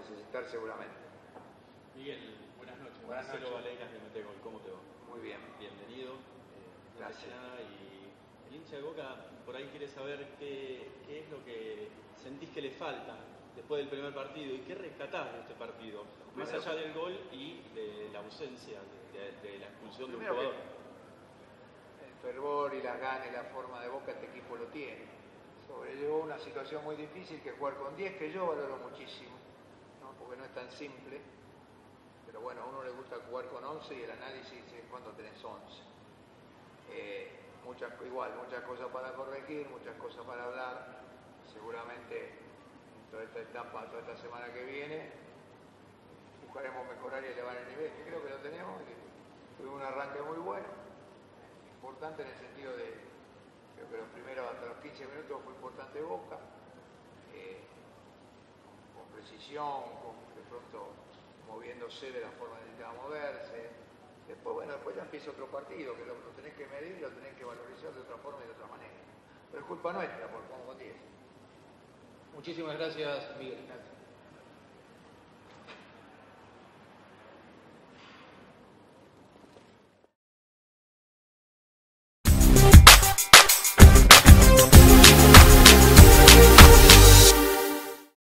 necesitar seguramente. Miguel, buenas noches. Buenas Marcelo noches. Valeiras de Metegol, ¿cómo te va? Muy bien. Bienvenido. Gracias. Y el hincha de Boca por ahí quiere saber qué es lo que sentís que le falta después del primer partido y qué rescatás de este partido, más allá del gol y de la ausencia, de la expulsión de un jugador. El fervor y las ganas y la forma de Boca este equipo lo tiene. Sobrellevó una situación muy difícil que jugar con 10, que yo valoro muchísimo, ¿no? Porque no es tan simple. Pero bueno, a uno le gusta jugar con 11 y el análisis es cuando tenés 11. Muchas cosas para corregir, muchas cosas para hablar. Seguramente en toda esta etapa, toda esta semana que viene, buscaremos mejorar y elevar el nivel, que creo que lo tenemos. Tuvimos un arranque muy bueno, importante en el sentido de, creo que los primeros, hasta los 15 minutos fue importante Boca, con precisión, de pronto moviéndose de la forma que necesitaba moverse. Después ya empieza otro partido, que lo tenés que medir, lo tenés que valorizar de otra forma y de otra manera. Pero es culpa nuestra, porque vamos con 10. Muchísimas gracias, Miguel. Gracias.